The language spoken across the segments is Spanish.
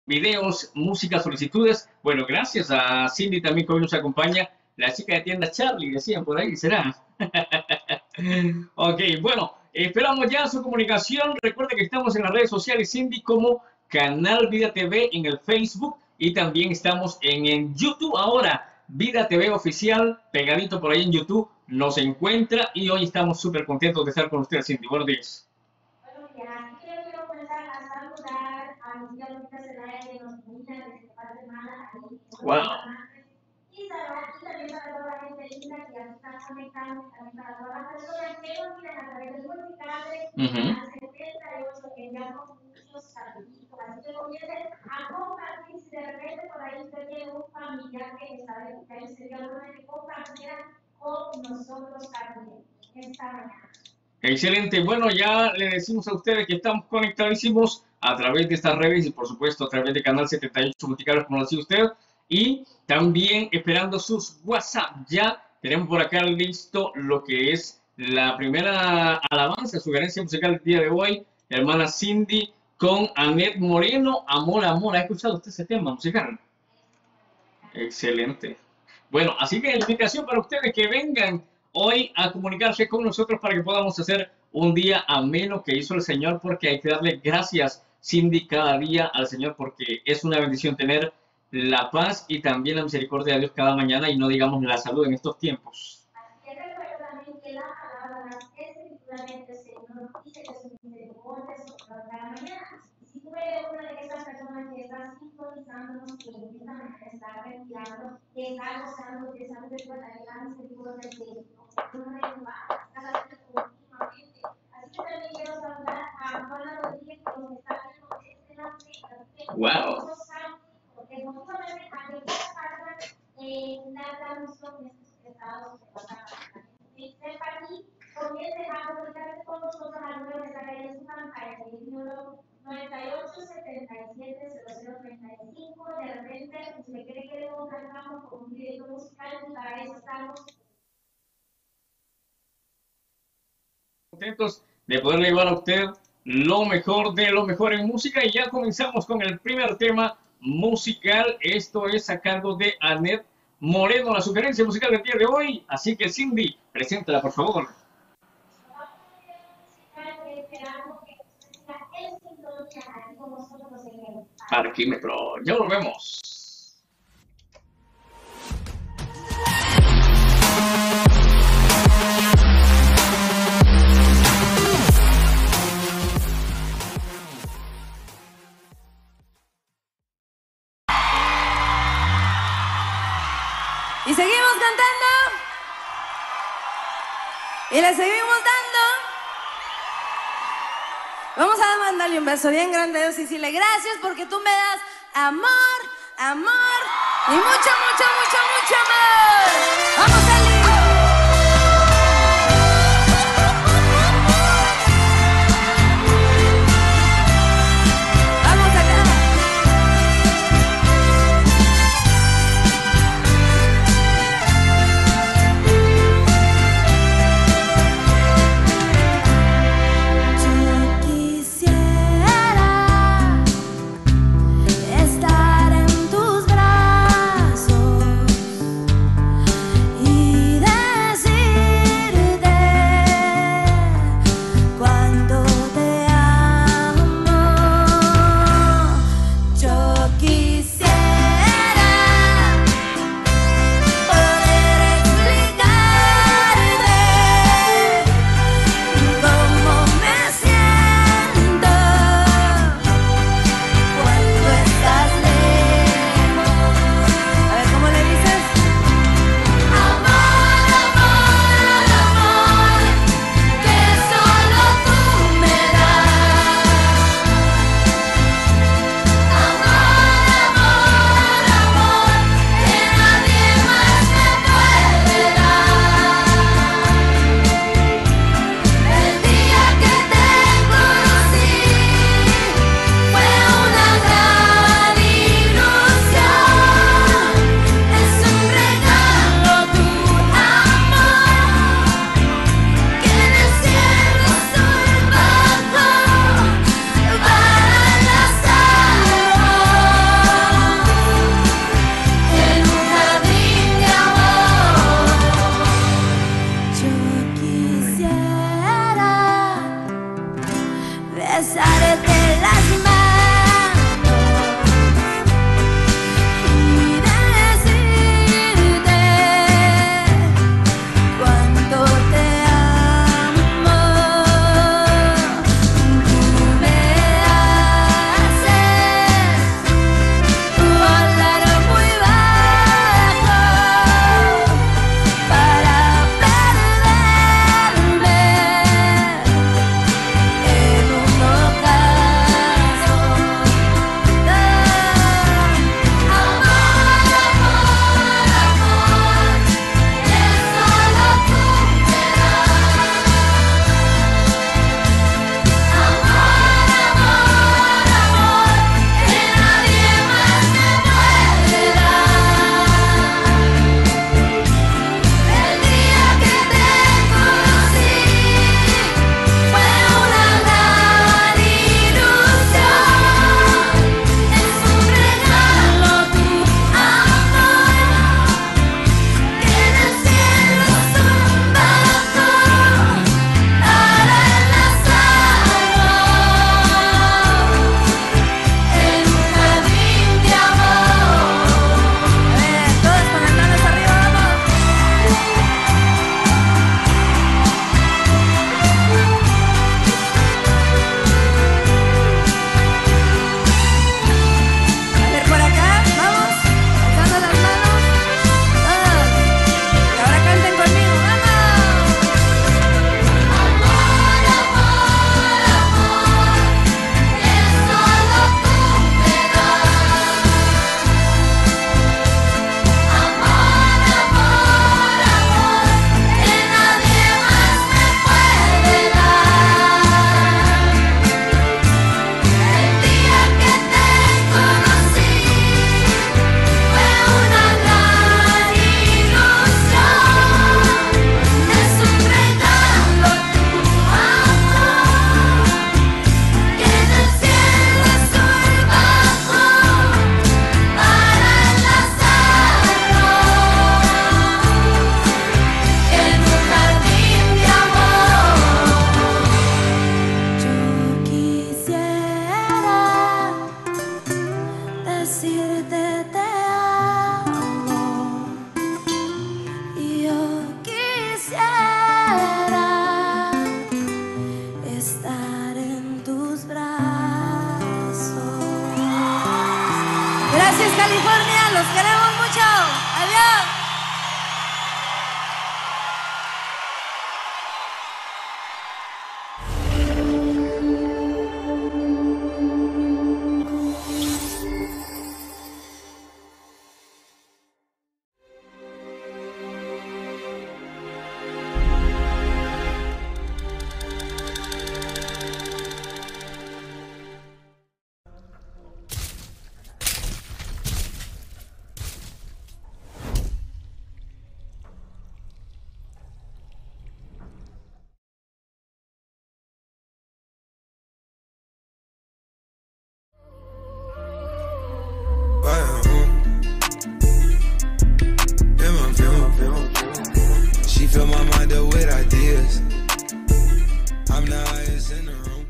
videos, música, solicitudes. Bueno, gracias a Cindy también que hoy nos acompaña. La chica de tienda Charlie, decían por ahí, ¿será? Ok, bueno, esperamos ya su comunicación. Recuerde que estamos en las redes sociales Cindy como Canal Vida TV en el Facebook y también estamos en YouTube ahora. Vida TV Oficial, pegadito por ahí en YouTube, nos encuentra y hoy estamos súper contentos de estar con ustedes, Cindy. Buenos días. Buenos días. Quiero comenzar a saludar a mi tía Lupita Zelaya que nos escucha desde esta semana ahí. Wow. Y también para toda la gente linda que ya está conectando, también para todas las personas que nos miran a través del multicable, a 78, que enviamos muchos saluditos. Así que comiencen a compartir. Si de repente por ahí usted tiene un familiar que está de cumpleaños, sería bueno que compartiera con nosotros también esta mañana. Excelente. Bueno, ya le decimos a ustedes que estamos conectadísimos a través de estas redes y por supuesto a través de Canal 78 Multicable, como lo decía usted. Y también esperando sus WhatsApp. Ya tenemos por acá listo lo que es la primera alabanza, sugerencia musical del día de hoy. Hermana Cindy con Anet Moreno, Amor, Amor. ¿Ha escuchado usted ese tema musical? Excelente. Bueno, así que la invitación para ustedes que vengan hoy a comunicarse con nosotros para que podamos hacer un día ameno que hizo el Señor, porque hay que darle gracias, Cindy, cada día al Señor, porque es una bendición tener la paz y también la misericordia de Dios cada mañana y no digamos la salud en estos tiempos. Así que recuerda también que la palabra escrituramente el Señor dice que su misericordia es sobre cada mañana. Y si tú eres una de esas personas que está sintonizándonos, que en esta mañana está respirando, que está gozando de esa misericordia, de la misericordia del Señor, no renueva cada vez continuamente. Así que también quiero saludar a Juana Rodríguez que nos está viendo desde la fe. Wow. Porque no solamente aquellas cartas la traducción de estos estados de la y sepa aquí, comience a comunicarse con nosotros al número que está ahí en su pantalla, que es el número 98770035. De repente, usted cree que le contactamos con un directo musical y para eso estamos contentos de poderle llevar a usted lo mejor de lo mejor en música. Y ya comenzamos con el primer tema musical. Esto es a cargo de Anet Moreno, la sugerencia musical del día de hoy. Así que Cindy, preséntala por favor. Parquímetro, ya volvemos. Y seguimos cantando. Y le seguimos dando. Vamos a mandarle un beso bien grande a Dios y decirle gracias porque tú me das amor, amor y mucho, mucho, mucho, mucho amor. ¡Vamos a salir! Estar en tus brazos decirte te amo. Y yo quisiera estar en tus brazos. Gracias, California, los queremos mucho. Adiós. She fill my mind up with ideas. I'm the highest in the room.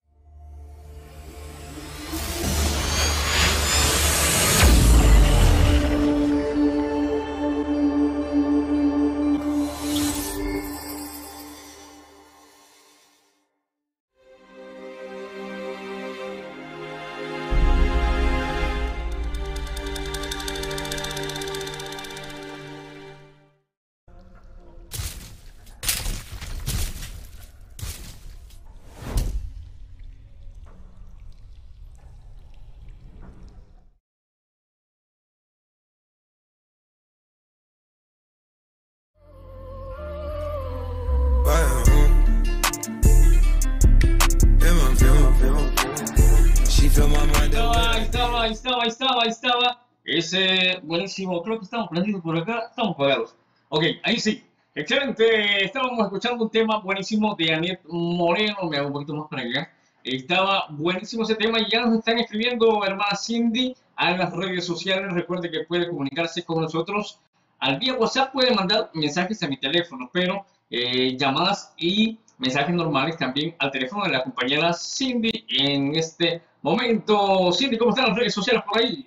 Ahí estaba. Ese buenísimo, creo que estamos prendidos por acá, estamos pagados. Ok, ahí sí. Excelente, estábamos escuchando un tema buenísimo de Anet Moreno, me hago un poquito más para allá. Estaba buenísimo ese tema y ya nos están escribiendo, hermana Cindy, a las redes sociales. Recuerde que puede comunicarse con nosotros. Al vía WhatsApp puede mandar mensajes a mi teléfono, pero llamadas y mensajes normales también al teléfono de la compañera Cindy en este momento. Cindy, ¿cómo están las redes sociales por ahí?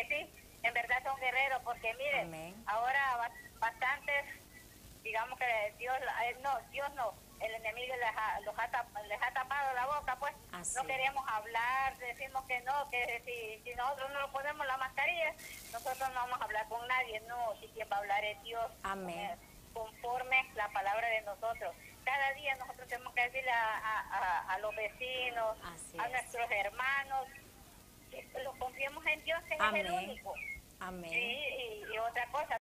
que sí, en verdad son guerreros, porque miren, Amén. ahora bastantes, digamos que Dios no, el enemigo les ha tapado la boca, pues. Así. No queremos hablar, decimos que no, que si nosotros no nos ponemos la mascarilla, nosotros no vamos a hablar con nadie, no, si quien va a hablar es Dios. Amén. Conforme la palabra de nosotros. Cada día nosotros tenemos que decirle a los vecinos, Así a es. nuestros hermanos, que lo confiemos en Dios, que Amén. es el único. Amén. Y otra cosa,